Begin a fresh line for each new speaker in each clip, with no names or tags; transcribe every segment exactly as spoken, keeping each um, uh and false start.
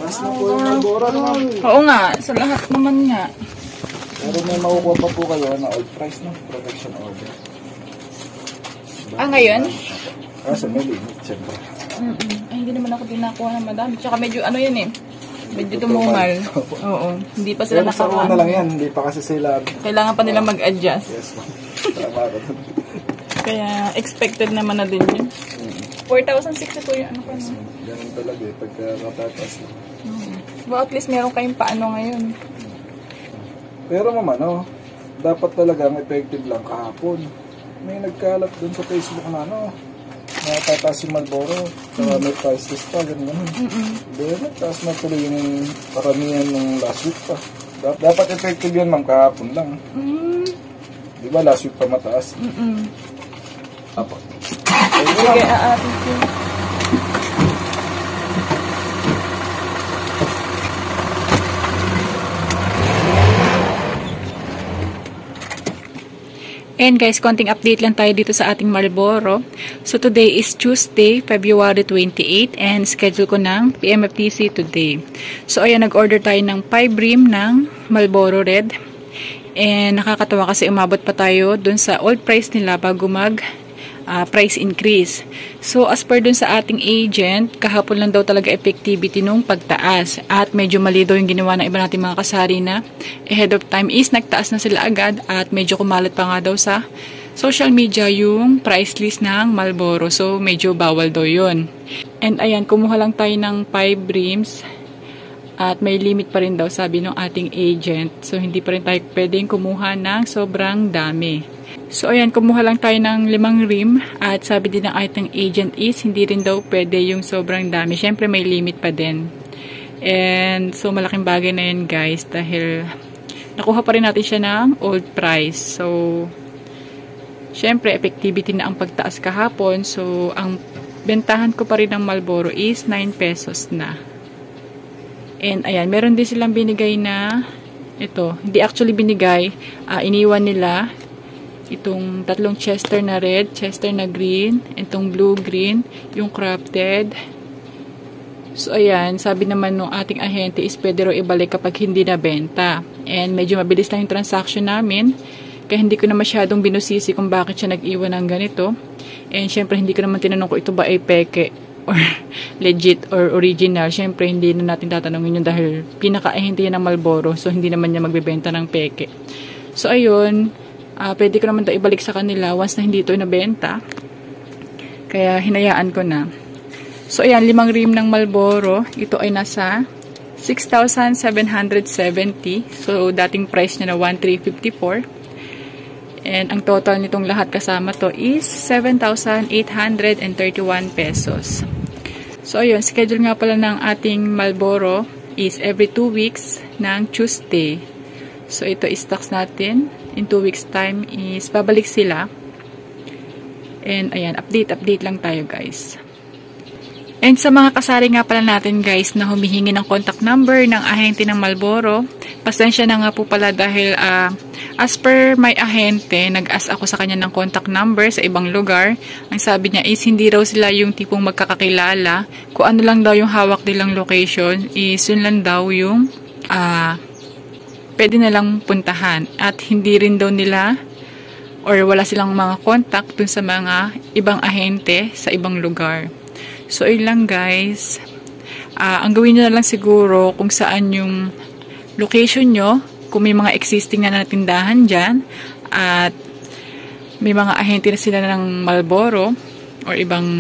Taas na po yung Marlboro naman.
Oo nga, sa lahat naman nga.
Pero may makukuha pa po kayo na old price no? Protection order.
Ah, ngayon?
Kasi may limit, siyempre.
Mm -mm. Ay, hindi naman ako pinakuha ng madami. Tsaka medyo ano yun eh. Medyo tumumal. Oo. Hindi pa sila nakakaan.
Pero sa una lang yan, hindi pa kasi sila.
Kailangan pa nila mag-adjust.
Yes, ma'am. Tama ka doon.
Kaya expected naman na din yun. four thousand sixty po yung ano pa.
Yes, ganun talaga eh, pagka katatas na.
Hmm. Well, at least meron kayong paano ngayon.
Pero ma'am, ano, dapat talagang effective lang kahapon. May nagkalat dun sa Facebook na ano, natataas yung Marlboro, saka may price list pa, gano'n gano'n. Then, taas na tuloy yung paramihan ng last week pa. Dapat effective yun ma'am, kahapon lang.
Mm.
Di ba last week pa mataas?
Mm -mm.
Apo.
Sige, aatin ko. And guys, konting update lang tayo dito sa ating Marlboro. So today is Tuesday, February twenty-eighth, and schedule ko ng P M F T C today. So ayan, nag-order tayo ng five rim ng Marlboro Red. And nakakatawa kasi umabot pa tayo dun sa old price nila bago mag uh, price increase. So as per dun sa ating agent, kahapon lang daw talaga effectivity nung pagtaas. At medyo mali daw yung ginawa ng iba nating mga kasari na ahead of time is nagtaas na sila agad at medyo kumalat pa nga daw sa social media yung price list ng Marlboro. So medyo bawal daw yun. And ayan, kumuha lang tayo ng five rims. At may limit pa rin daw sabi ng ating agent. So hindi pa rin tayo pwedeng kumuha ng sobrang dami. So ayan, kumuha lang tayo ng limang rim. At sabi din ng ating agent is hindi rin daw pwede yung sobrang dami. Siyempre may limit pa din. And so malaking bagay na yun guys. Dahil nakuha pa rin natin siya ng old price. So siyempre effectivity na ang pagtaas kahapon. So ang bentahan ko pa rin ng Marlboro is nine pesos na. And ayan, meron din silang binigay na ito, hindi actually binigay, uh, iniwan nila itong tatlong Chester na red, Chester na green, itong blue green, yung crafted. So ayan, sabi naman ng ating ahente is pwede raw ibalik kapag hindi na benta. And medyo mabilis lang yung transaction namin, kaya hindi ko na masyadong binusisi kung bakit siya nag-iwan ng ganito. And syempre hindi ko naman tinanong kung ito ba ay peke or legit or original. Syempre hindi na natin tatanungin yun dahil pinaka-ahente yan ng Marlboro, so hindi naman niya magbebenta ng peke. So ayun, uh, pwede ko naman ito ibalik sa kanila once na hindi ito nabenta, kaya hinayaan ko na. So ayan, limang rim ng Marlboro, ito ay nasa six thousand seven hundred seventy. So dating price niya na one thousand three hundred fifty-four. And ang total nitong lahat kasama to is seven thousand eight hundred thirty-one pesos. So ayun, schedule nga pala ng ating Marlboro is every two weeks ng Tuesday. So ito is-stocks natin. In two weeks time is babalik sila. And ayan, update-update lang tayo guys. And sa mga kasari nga pala natin guys na humihingi ng contact number ng ahente ng Marlboro, pasensya na nga po pala dahil uh, as per my ahente, nag-ask ako sa kanya ng contact number sa ibang lugar. Ang sabi niya is hindi raw sila yung tipong magkakakilala. Kung ano lang daw yung hawak nilang location is yun lang daw yung uh, pwede nilang puntahan. At hindi rin daw nila or wala silang mga contact dun sa mga ibang ahente sa ibang lugar. So, yun lang guys. Uh, ang gawin nyo na lang siguro kung saan yung location nyo, kung may mga existing na natindahan dyan, at may mga ahente na sila ng Marlboro or ibang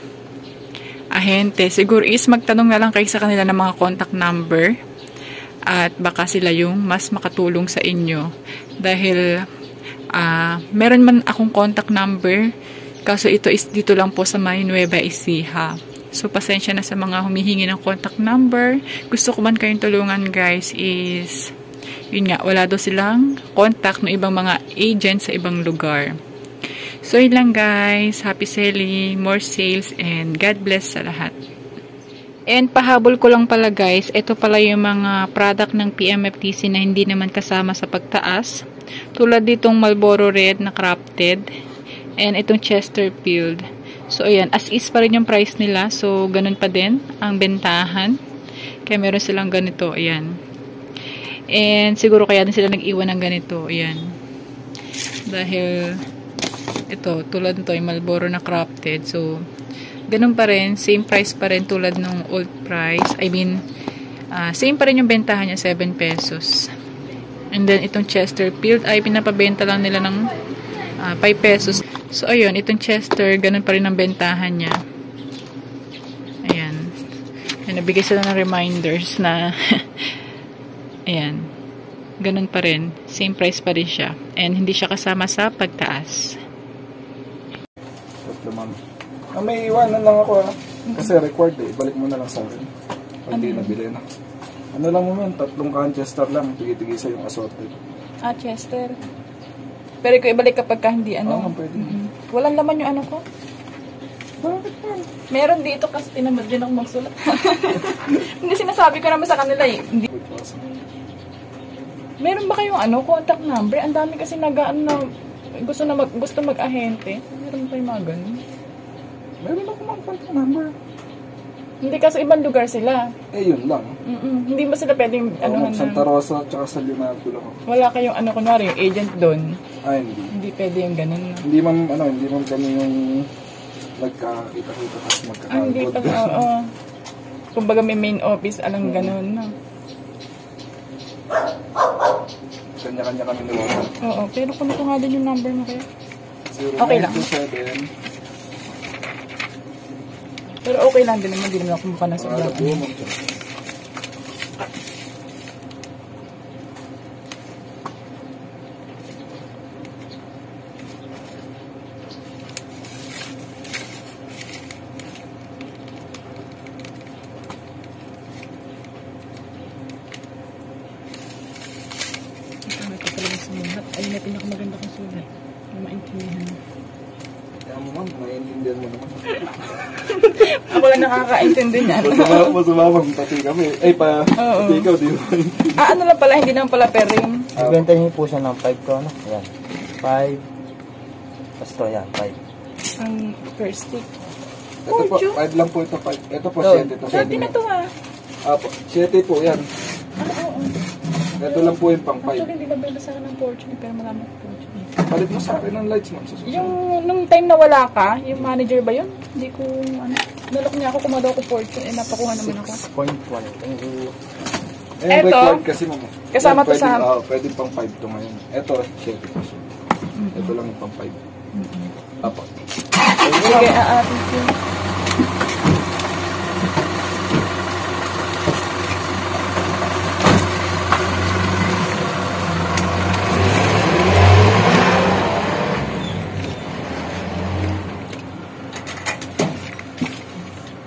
ahente, siguro is magtanong na lang kayo sa kanila ng mga contact number at baka sila yung mas makatulong sa inyo. Dahil uh, meron man akong contact number, kaso ito is dito lang po sa may Nueva Ecija. So, pasensya na sa mga humihingi ng contact number. Gusto ko man kayong tulungan guys is, yun nga, wala daw silang contact ng ibang mga agent sa ibang lugar. So, yun lang guys. Happy selling, more sales, and God bless sa lahat. And pahabol ko lang pala guys, ito pala yung mga product ng P M F T C na hindi naman kasama sa pagtaas. Tulad ditong Marlboro Red na crafted. And itong Chesterfield. So, ayan. As is pa rin yung price nila. So, ganun pa din ang bentahan. Kaya meron silang ganito, ayan. And siguro kaya din sila nag-iwan ng ganito, ayan. Dahil ito, tulad nito, yung Marlboro na crafted. So, ganun pa rin, same price pa rin tulad ng old price. I mean, uh, same pa rin yung bentahan niya, seven pesos. And then, itong Chesterfield ay pinapabenta lang nila ng uh, five pesos. So, ayun, itong Chester, ganun pa rin ang bentahan niya. Ayan. Ayan, nabigay sila ng reminders na ayan. Ganun pa rin. Same price pa rin siya. And hindi siya kasama sa pagtaas.
Tatlo, ma'am. Ah, may iwanan lang ako, ha. Kasi required, eh. Balik mo na lang sa akin. Pag di nabili na. Ano lang mo yun, tatlong Manchester lang. Tigi-tigisa yung assorted.
Ah, Chester. Pero ko ibalik kapag ka hindi ano.
Oo, pwede.
Mm-hmm. Walang laman yung ano ko.
Bakit man?
Meron dito kasi tinamad din ako magsulat. Hindi sinasabi ko naman sa kanila eh. Hindi. Meron ba kayong ano, contact number? Ang dami kasi nag-ano na gusto na mag, gusto mag-ahente. Meron ba yung mga ganun?
Meron ako mga contact number.
Hindi kasi ibang lugar sila.
Eh, yun lang.
Mm-mm. Hindi ba sila pwedeng ano
Ako, Santa Rosa at saka sa Leonardo lang ako.
wala kayong ano, kunwari yung agent doon.
Ah, hindi.
Hindi pwede yung ganun. No?
Hindi man, ano, hindi man kami yung nagkakita-kita tapos
Ah, hindi
magkakalbod.
pa, oo. Kumbaga may main office, alang ganun. No?
Kanya-kanya kami nilawan.
Oo, pero kung ito nga din yung number mo kaya.
zero
Okay
nine
lang.
two seven
Pero okay lang din naman, hindi naman ako mukha na sa
Para
vlog.
po mag-check.
Ito talaga sumulat. Ayun na pinakamaganda kong sulat. Yung maintindihan.
Kaya mo ma'am, naiintindihan mo naman.
Ako lang nakakaintindi niyan.
Masama, masama ma'am, pati kami. Ay, pa,
Oo.
pati ikaw, di ba?
Ah, ano lang pala, hindi naman pala pering.
Ibenta niyo po siya ng five to, ano? Yan. five. Tapos to, yan, five.
Ang first stick.
Ito po,
Fortune?
five lang po ito, five. Ito po,
Ito,
siete. Ito,
Dati na to ah.
Apo, siete po yan.
Ah, oo.
Ito lang po yung pang five.
Actually, hindi nabenta sa akin ng fortune, pero marami akong fortune.
Palit mo sa akin ng lights ma'am. Sa susunod.
Yung, nung time na wala ka, yung manager ba yun? Hindi ko, ano, nalok niya ako, kumadaw ko fortune, eh, napakuha naman ako.
six point one. Thank you.
Eh,
Eto,
required kasi ma'am.
kasama
Yan,
to sa-
pwede, ah, pwede pang five to ngayon. Ito, siete po siya. Ito lang yung pang five. Apo.
Sige, aatin ko.